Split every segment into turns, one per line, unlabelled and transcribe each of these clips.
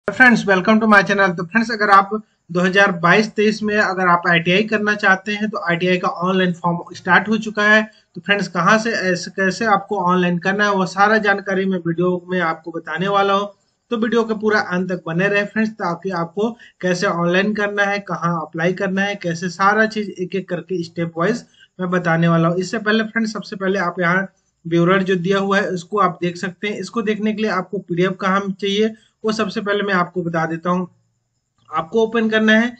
Friends welcome to my channel. तो friends अगर आप 2022-23 में अगर आप आईटीआई करना चाहते हैं तो आईटीआई का ऑनलाइन फॉर्म स्टार्ट हो चुका है। तो फ्रेंड्स कहां से ऐसे कैसे आपको ऑनलाइन करना है वो सारा जानकारी मैं वीडियो में आपको बताने वाला हूं। तो वीडियो के पूरा अंत तक बने रहे फ्रेंड्स, ताकि आपको कैसे ऑनलाइन करना है, कहाँ अप्लाई करना है, कैसे सारा चीज एक एक करके स्टेप वाइज मैं बताने वाला हूँ। इससे पहले फ्रेंड्स सबसे पहले आप यहाँ ब्यूरर जो दिया हुआ है उसको आप देख सकते हैं। इसको देखने के लिए आपको पीडीएफ कहाँ चाहिए वो सबसे पहले मैं आपको बता देता हूँ। आपको ओपन करना है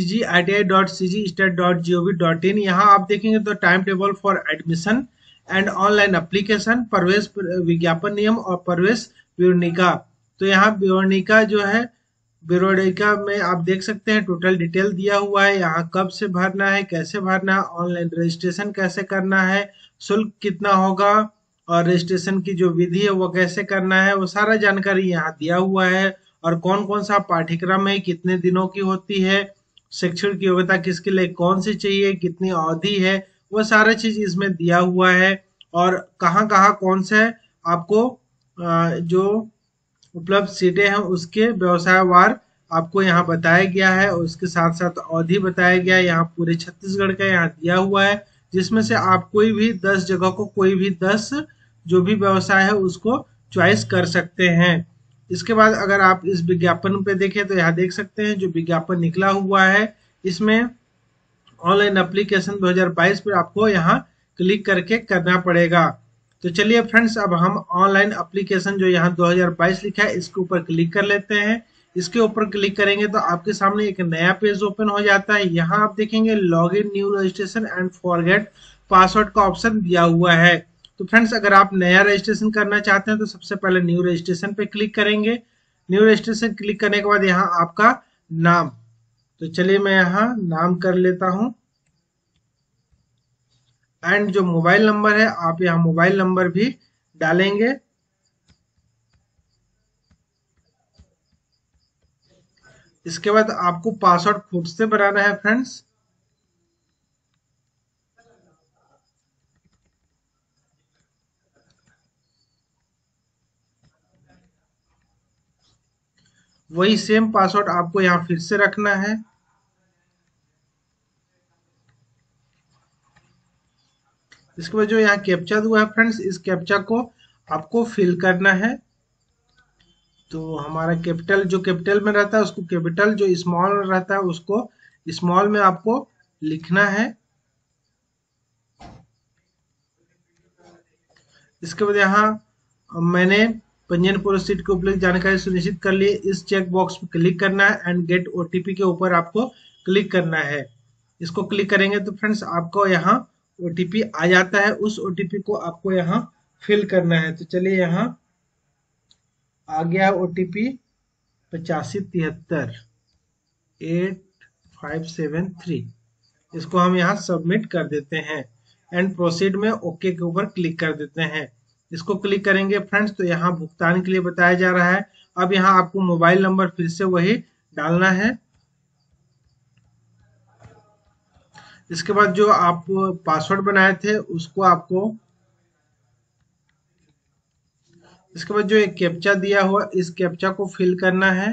cgiti.cgstat.gov.in। यहाँ आप देखेंगे तो time table for admission and online application, प्रवेश विज्ञापन नियम और प्रवेश विवरणिका। तो यहाँ विवरणिका जो है, विवरणिका में आप देख सकते हैं टोटल डिटेल दिया हुआ है। यहाँ कब से भरना है, कैसे भरना है, ऑनलाइन रजिस्ट्रेशन कैसे करना है, शुल्क कितना होगा और रजिस्ट्रेशन की जो विधि है वो कैसे करना है, वो सारा जानकारी यहाँ दिया हुआ है। और कौन कौन सा पाठ्यक्रम है, कितने दिनों की होती है, शैक्षणिक योग्यता किसके लिए कौन सी चाहिए, कितनी अवधि है, वो सारा चीज इसमें दिया हुआ है। और कहाँ कहाँ कौन से आपको जो उपलब्ध सीटें हैं उसके व्यवसायवार आपको यहाँ बताया गया है, और उसके साथ साथ अवधि बताया गया है। यहाँ पूरे छत्तीसगढ़ का यहाँ दिया हुआ है, जिसमें से आप कोई भी 10 जगह को, कोई भी 10 जो भी व्यवसाय है उसको चॉइस कर सकते हैं। इसके बाद अगर आप इस विज्ञापन पे देखें तो यहाँ देख सकते हैं जो विज्ञापन निकला हुआ है, इसमें ऑनलाइन एप्लीकेशन 2022 पर आपको यहाँ क्लिक करके करना पड़ेगा। तो चलिए फ्रेंड्स अब हम ऑनलाइन एप्लीकेशन जो यहाँ 2022 लिखा है इसके ऊपर क्लिक कर लेते हैं। इसके ऊपर क्लिक करेंगे तो आपके सामने एक नया पेज ओपन हो जाता है। यहाँ आप देखेंगे log in, new registration and forget password का ऑप्शन दिया हुआ है। तो फ्रेंड्स अगर आप नया रजिस्ट्रेशन करना चाहते हैं तो सबसे पहले न्यू रजिस्ट्रेशन पे क्लिक करेंगे। न्यू रजिस्ट्रेशन क्लिक करने के बाद यहाँ आपका नाम, तो चलिए मैं यहाँ नाम कर लेता हूँ। एंड जो मोबाइल नंबर है आप यहाँ मोबाइल नंबर भी डालेंगे। इसके बाद आपको पासवर्ड खुद से बनाना है फ्रेंड्स। वही सेम पासवर्ड आपको यहाँ फिर से रखना है। इसके बाद जो यहाँ कैप्चा हुआ है फ्रेंड्स, इस कैप्चा को आपको फिल करना है। तो हमारा कैपिटल जो कैपिटल में रहता है उसको कैपिटल, जो स्मॉल रहता है उसको स्मॉल में आपको लिखना है। इसके बाद यहाँ मैंने पंजीयन पूर्व सीट की उपलब्ध जानकारी सुनिश्चित कर ली। इस चेक बॉक्स पर क्लिक करना है एंड गेट ओटीपी के ऊपर आपको क्लिक करना है। इसको क्लिक करेंगे तो फ्रेंड्स आपको यहाँ ओटीपी आ जाता है। उस ओटीपी को आपको यहाँ फिल करना है। तो चलिए यहाँ आ गया ओटीपी 85738573। इसको हम यहाँ सबमिट कर देते हैं एंड प्रोसीड में ओके के ऊपर क्लिक कर देते हैं। इसको क्लिक करेंगे फ्रेंड्स तो यहाँ भुगतान के लिए बताया जा रहा है। अब यहाँ आपको मोबाइल नंबर फिर से वही डालना है। इसके बाद जो आप पासवर्ड बनाए थे उसको आपको, इसके बाद जो एक कैप्चा दिया हुआ इस कैप्चा को फिल करना है।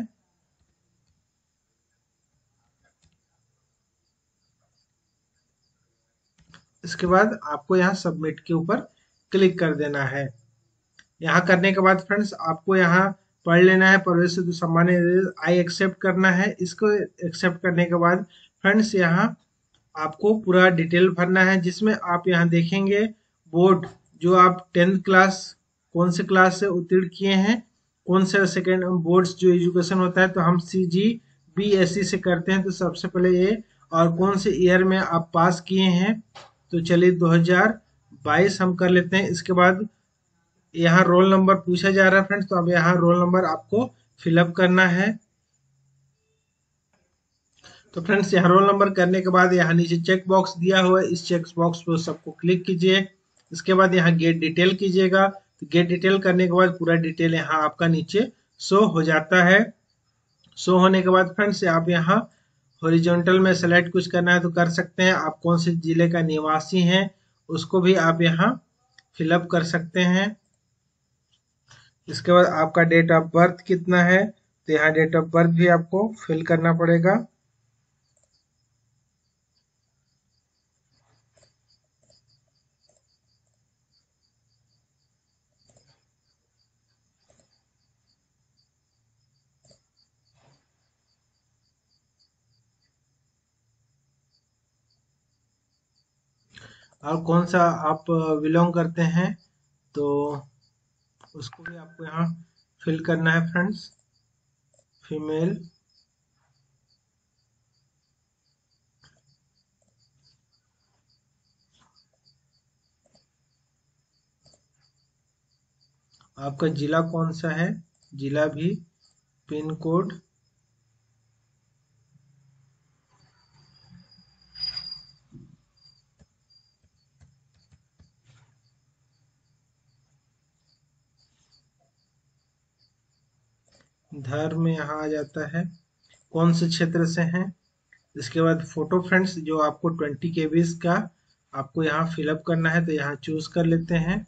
इसके बाद आपको यहाँ सबमिट के ऊपर क्लिक कर देना है। यहाँ करने के बाद फ्रेंड्स आपको यहाँ पढ़ लेना है प्रवेश हेतु सामान्य आई एक्सेप्ट करना है। इसको एक्सेप्ट करने के बाद फ्रेंड्स यहाँ आपको पूरा डिटेल भरना है, जिसमें आप यहाँ देखेंगे बोर्ड जो आप 10th क्लास कौन से क्लास से उत्तीर्ण किए हैं, कौन से सेकेंड बोर्ड्स जो एजुकेशन होता है तो हम CGBSE से करते हैं। तो सबसे पहले ये, और कौन से ईयर में आप पास किए हैं, तो चलिए 2022 हम कर लेते हैं। इसके बाद यहाँ रोल नंबर पूछा जा रहा है फ्रेंड्स, तो अब यहाँ रोल नंबर आपको फिलअप करना है। तो फ्रेंड्स यहाँ रोल नंबर करने के बाद यहाँ नीचे चेक बॉक्स दिया हुआ है, इस चेक बॉक्स पर सबको क्लिक कीजिए। इसके बाद यहाँ गेट डिटेल कीजिएगा। तो गेट डिटेल करने के बाद पूरा डिटेल यहाँ आपका नीचे शो हो जाता है। शो होने के बाद फ्रेंड्स आप यहाँ हॉरिजॉन्टल में सेलेक्ट कुछ करना है तो कर सकते हैं। आप कौन से जिले का निवासी हैं उसको भी आप यहाँ फिलअप कर सकते हैं। इसके बाद आपका डेट ऑफ बर्थ कितना है तो यहाँ डेट ऑफ बर्थ भी आपको फिल करना पड़ेगा। और कौन सा आप बिलोंग करते हैं तो उसको भी आपको यहाँ फिल करना है फ्रेंड्स। फीमेल, आपका जिला कौन सा है, जिला भी, पिन कोड, धर्म यहाँ आ जाता है, कौन से क्षेत्र से हैं। इसके बाद फोटो फ्रेंड्स जो आपको 20 केबीज का आपको यहाँ फिलअप करना है, तो यहाँ चूज कर लेते हैं।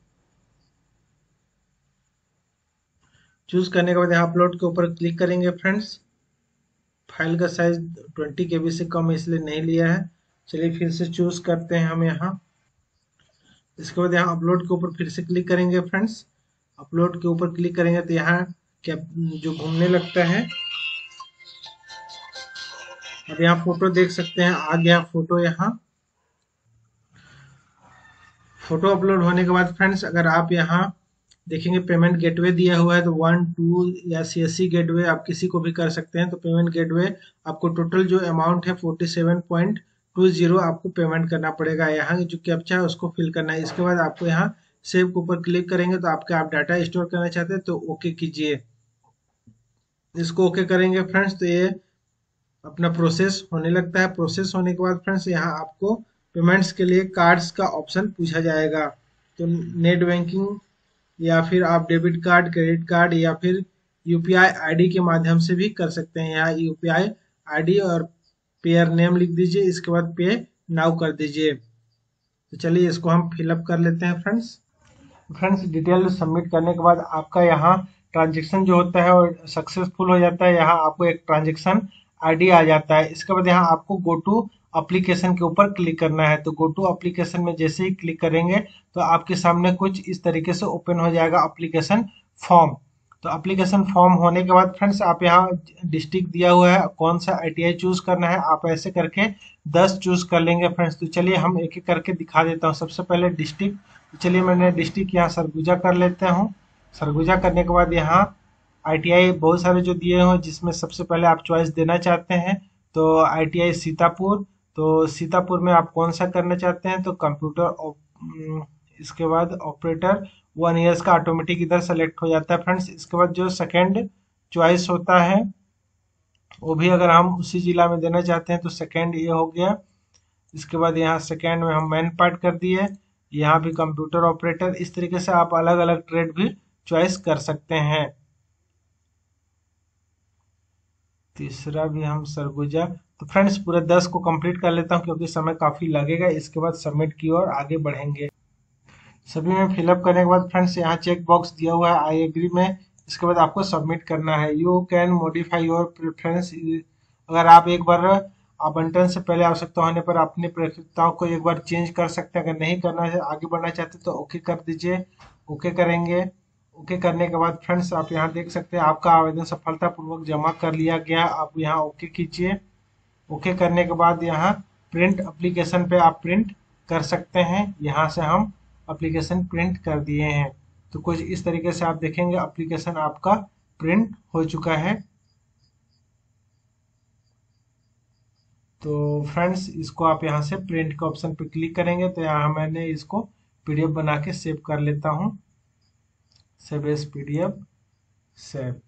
चूज करने के बाद यहाँ अपलोड के ऊपर क्लिक करेंगे फ्रेंड्स। फाइल का साइज 20 केबी से कम इसलिए नहीं लिया है। चलिए फिर से चूज करते हैं हम यहाँ। इसके बाद यहाँ अपलोड के ऊपर फिर से क्लिक करेंगे फ्रेंड्स। अपलोड के ऊपर क्लिक करेंगे तो यहाँ क्या जो घूमने लगता है, अब यहाँ फोटो देख सकते हैं, आ गया फोटो। यहाँ फोटो अपलोड होने के बाद फ्रेंड्स अगर आप यहाँ देखेंगे पेमेंट गेटवे दिया हुआ है, तो 1 2 या CSC गेटवे आप किसी को भी कर सकते हैं। तो पेमेंट गेटवे आपको टोटल जो अमाउंट है 47.20 आपको पेमेंट करना पड़ेगा। यहाँ जो कैप्चा है उसको फिल करना है। इसके बाद आपको यहाँ सेव के ऊपर क्लिक करेंगे तो आपके आप डाटा स्टोर करना चाहते हैं तो ओके कीजिए। इसको ओके करेंगे फ्रेंड्स तो ये अपना प्रोसेस होने लगता है। प्रोसेस होने के बाद फ्रेंड्स यहाँ आपको पेमेंट्स के लिए कार्ड्स का ऑप्शन पूछा जाएगा। तो नेट बैंकिंग या फिर आप डेबिट कार्ड, क्रेडिट कार्ड या फिर यूपीआई आईडी के माध्यम से भी कर सकते हैं। यहाँ यूपीआई आईडी और पेयर नेम लिख दीजिए, इसके बाद पे नाउ कर दीजिए। तो चलिए इसको हम फिलअप कर लेते हैं फ्रेंड्स। फ्रेंड्स डिटेल सबमिट करने के बाद आपका यहाँ ट्रांजेक्शन जो होता है और सक्सेसफुल हो जाता है। यहाँ आपको एक ट्रांजेक्शन आईडी आ जाता है। इसके बाद यहाँ आपको गो टू एप्लीकेशन के ऊपर क्लिक करना है। तो गो टू एप्लीकेशन में जैसे ही क्लिक करेंगे तो आपके सामने कुछ इस तरीके से ओपन हो जाएगा एप्लीकेशन फॉर्म। तो एप्लीकेशन फॉर्म होने के बाद फ्रेंड्स आप यहाँ डिस्ट्रिक्ट दिया हुआ है, कौन सा आईटीआई चूज करना है, आप ऐसे करके 10 चूज कर लेंगे फ्रेंड्स। तो चलिए हम एक एक करके दिखा देता हूँ। सबसे पहले डिस्ट्रिक्ट, चलिए मैंने डिस्ट्रिक्ट यहाँ सरगुजा कर लेता हूँ। सरगुजा करने के बाद यहाँ आईटीआई बहुत सारे जो दिए हुए हैं, जिसमें सबसे पहले आप चॉइस देना चाहते हैं तो आईटीआई सीतापुर। तो सीतापुर में आप कौन सा करना चाहते हैं तो कंप्यूटर, इसके बाद ऑपरेटर 1 ईयर्स का ऑटोमेटिक इधर सेलेक्ट हो जाता है फ्रेंड्स। इसके बाद जो सेकेंड चॉइस होता है वो भी अगर हम उसी जिला में देना चाहते हैं तो सेकेंड ये हो गया। इसके बाद यहाँ सेकेंड में हम मैन पार्ट कर दिए, यहाँ भी कंप्यूटर ऑपरेटर। इस तरीके से आप अलग अलग ट्रेड भी चॉइस कर सकते हैं। तीसरा भी हम सरगुजा। तो फ्रेंड्स पूरे 10 को कंप्लीट कर लेता हूँ क्योंकि समय काफी लगेगा। इसके बाद सबमिट की ओर आगे बढ़ेंगे। सभी में फिलअप करने के बाद फ्रेंड्स यहाँ चेक बॉक्स दिया हुआ है आई एग्री में। इसके बाद आपको सबमिट करना है। You can modify your preference. अगर आप एक बार आवंटन से पहले आवश्यकता होने पर अपनी प्राथमिकताओं को एक बार चेंज कर सकते हैं। अगर नहीं करना है, आगे बढ़ना चाहते हैं तो ओके कर दीजिए। ओके करेंगे। ओके करने के बाद फ्रेंड्स आप यहाँ देख सकते हैं आपका आवेदन सफलतापूर्वक जमा कर लिया गया। आप यहाँ ओके कीजिए। ओके करने के बाद यहाँ प्रिंट एप्लीकेशन पे आप प्रिंट कर सकते हैं। यहाँ से हम एप्लीकेशन प्रिंट कर दिए हैं। तो कुछ इस तरीके से आप देखेंगे एप्लीकेशन आपका प्रिंट हो चुका है। तो फ्रेंड्स इसको आप यहाँ से प्रिंट के ऑप्शन पे क्लिक करेंगे तो यहाँ मैंने इसको पीडीएफ बना के सेव कर लेता हूँ। Save as PDF, save.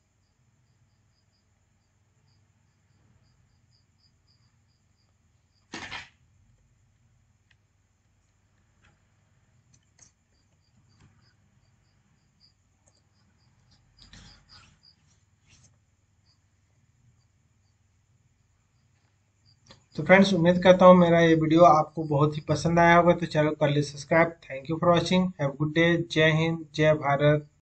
तो फ्रेंड्स उम्मीद करता हूँ मेरा ये वीडियो आपको बहुत ही पसंद आया होगा। तो चैनल कर लीजिए subscribe. Thank you for watching. Have good day. Jai Hind, जय भारत।